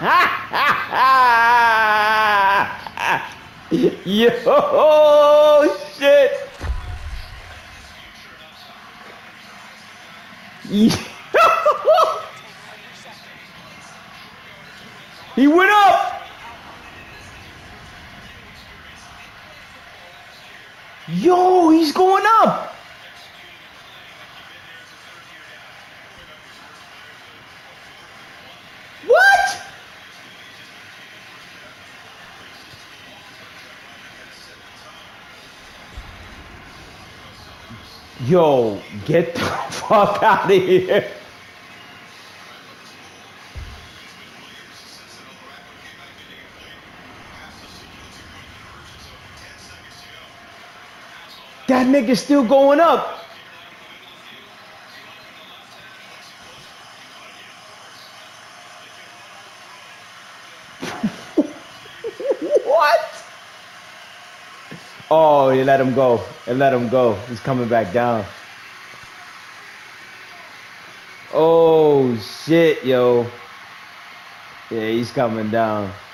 Yo, shit. He went up. Yo, he's going up. What? Yo, get the fuck out of here. That nigga's still going up. What? Oh, you let him go. And let him go. He's coming back down. Oh, shit, yo. Yeah, he's coming down.